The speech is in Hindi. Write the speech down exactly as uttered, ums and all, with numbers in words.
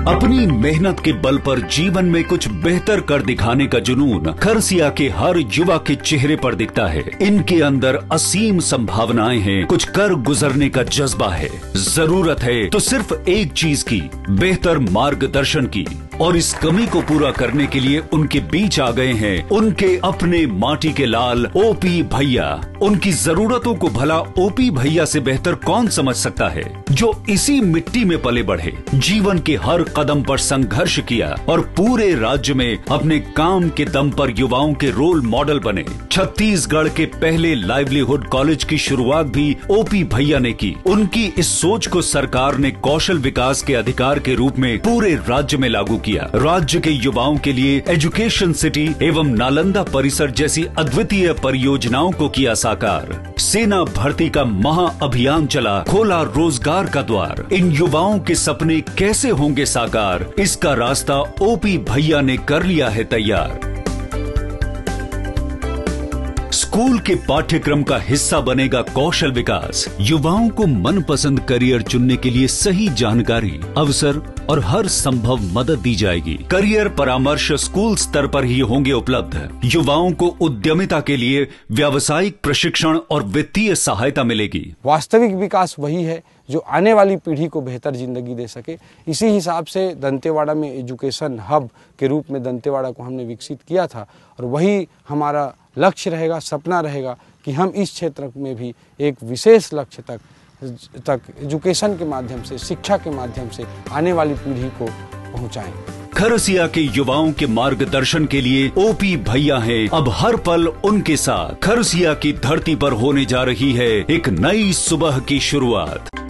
अपनी मेहनत के बल पर जीवन में कुछ बेहतर कर दिखाने का जुनून खरसिया के हर युवा के चेहरे पर दिखता है। इनके अंदर असीम संभावनाएं हैं, कुछ कर गुजरने का जज्बा है। जरूरत है तो सिर्फ एक चीज की, बेहतर मार्गदर्शन की। और इस कमी को पूरा करने के लिए उनके बीच आ गए हैं उनके अपने माटी के लाल ओपी भैया। उनकी जरूरतों को भला ओपी भैया से बेहतर कौन समझ सकता है, जो इसी मिट्टी में पले बढ़े, जीवन के हर कदम पर संघर्ष किया और पूरे राज्य में अपने काम के दम पर युवाओं के रोल मॉडल बने। छत्तीसगढ़ के पहले लाइवलीहुड कॉलेज की शुरुआत भी ओपी भैया ने की। उनकी इस सोच को सरकार ने कौशल विकास के अधिकार के रूप में पूरे राज्य में लागू किया। राज्य के युवाओं के लिए एजुकेशन सिटी एवं नालंदा परिसर जैसी अद्वितीय परियोजनाओं को किया साकार। सेना भर्ती का महा अभियान चला, खोला रोजगार का द्वार। इन युवाओं के सपने कैसे होंगे साकार, इसका रास्ता ओपी भैया ने कर लिया है तैयार। स्कूल के पाठ्यक्रम का हिस्सा बनेगा कौशल विकास। युवाओं को मनपसंद करियर चुनने के लिए सही जानकारी, अवसर और हर संभव मदद दी जाएगी। करियर परामर्श स्कूल स्तर पर ही होंगे उपलब्ध। युवाओं को उद्यमिता के लिए व्यावसायिक प्रशिक्षण और वित्तीय सहायता मिलेगी। वास्तविक विकास वही है जो आने वाली पीढ़ी को बेहतर जिंदगी दे सके। इसी हिसाब से दंतेवाड़ा में एजुकेशन हब के रूप में दंतेवाड़ा को हमने विकसित किया था और वही हमारा लक्ष्य रहेगा, सपना रहेगा कि हम इस क्षेत्र में भी एक विशेष लक्ष्य तक तक एजुकेशन के माध्यम से, शिक्षा के माध्यम से आने वाली पीढ़ी को पहुंचाएं। खरसिया के युवाओं के मार्गदर्शन के लिए ओपी भैया हैं अब हर पल उनके साथ। खरसिया की धरती पर होने जा रही है एक नई सुबह की शुरुआत।